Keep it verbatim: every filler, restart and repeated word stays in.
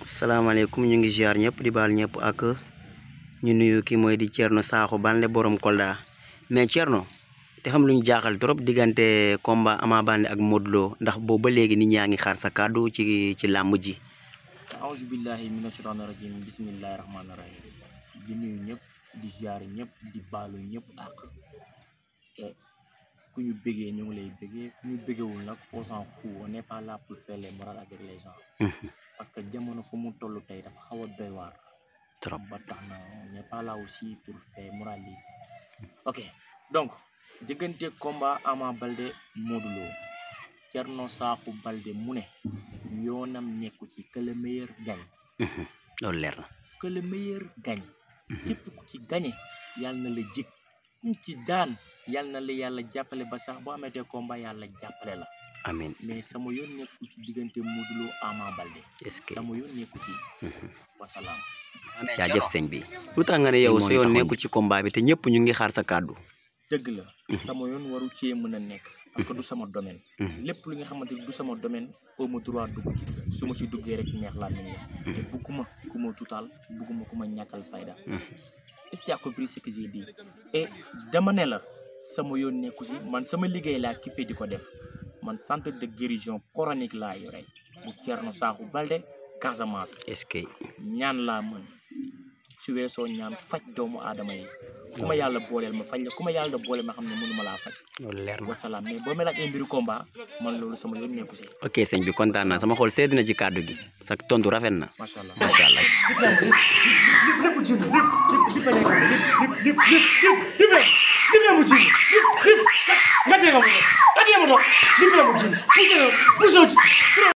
salaamaaleykum ñu ngi ziar ñëpp di baal ñëpp ak ñu nuyu ki mooy di Thierno Sakho Balde borom Kolda mais Thierno te xam lu ñu jaaxal trop diggante combat Ama Baldé ak Modou Lo ndax boobu ba léegi nit ñaa ngi xaar sa kàddu ci ci làmb ji. auzu billahi mina shaytaani rajim bismillahi rahmaani rahim di nuyu ñëpp di ziar ñëpp di baalu ñëpp ak et ku ñu bëggee ñu ngi lay bëggee ku ñu bëggewul nag on s'en fout on n'est pas là pour faire les morales avec les gens. parce que jamono fu mu toll tey dafa xaw a doy waar. trop ba tax na on n'est pas là aussi pour faire moraliser. ok donc diggante combat Ama Baldé Modou Lo Thierno Sakho Balde mu ne yoonam nekku ci que le meilleur gagne. loolu leer na. que le meilleur gagne. képp ku ci gagné yàlla na la jig ku ci daan yàlla na la yàlla jàppale ba sax boo amatee combat yàlla jàppale la. amiin mais sama yoon nekku ci diggante Modou Lo Ama Baldé. est-ce que sama yoon nekku ci. wasalaam. jaajëf sëñ bi. lu tax nga ne yow sa yoon nekku ci combat bi te ñëpp ñu ngi xaar sa kàddu. dëgg la. sama yoon waru cee mën a nekk. parce que du sama domaine. lépp li nga xamante ni du sama domaine au ma droit dugg ci su ma si duggee rek neex laa mel ni te bugguma ku ma tuutaal bugguma ku ma ñàkkal fayda. est-ce que tu as compris ce que j'ai dit et dama ne la sama yoon nekku si man sama liggéey laa kippé di ko def man centre de guérison coranique laa yore bu Thierno Sakho Balde Casamance. est-ce que ñaan laa mën su weesoo ñaan faj doomu aadama yi. ku ma yàlla booleel ma faj la ku ma yàlla booleel ma xam ne mënuma laa faj. loolu leer na wasalaam mais boo ma laaj ay mbiru combat man loolu sama yoon nekku si. ok sëñ bi kontaan naa sama xol sedd na ci kàddu gi sa tontu rafet na. macha allah macha allah. Nga